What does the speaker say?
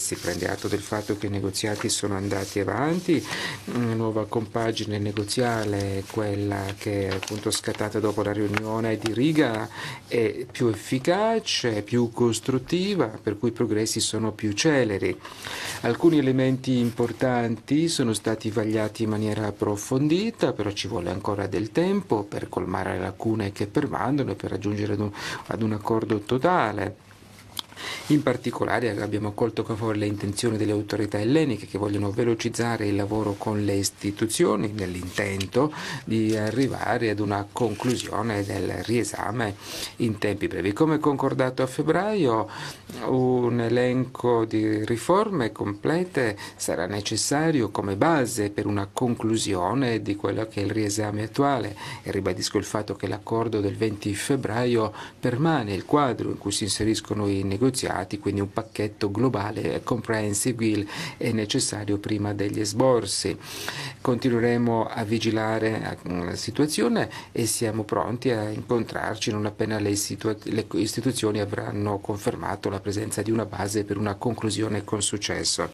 Si prende atto del fatto che i negoziati sono andati avanti, una nuova compagine negoziale, quella che è appunto scattata dopo la riunione di Riga, è più efficace, più costruttiva, per cui i progressi sono più celeri. Alcuni elementi importanti sono stati vagliati in maniera approfondita, però ci vuole ancora del tempo per colmare le lacune che permangono e per raggiungere ad un accordo totale. In particolare abbiamo colto con favore le intenzioni delle autorità elleniche che vogliono velocizzare il lavoro con le istituzioni nell'intento di arrivare ad una conclusione del riesame in tempi brevi. Come concordato a febbraio, un elenco di riforme complete sarà necessario come base per una conclusione di quello che è il riesame attuale e ribadisco il fatto che l'accordo del 20 febbraio permane il quadro in cui si inseriscono i negoziati, quindi un pacchetto globale comprehensive deal è necessario prima degli esborsi. Continueremo a vigilare la situazione e siamo pronti a incontrarci non appena le istituzioni avranno confermato la presenza di una base per una conclusione con successo.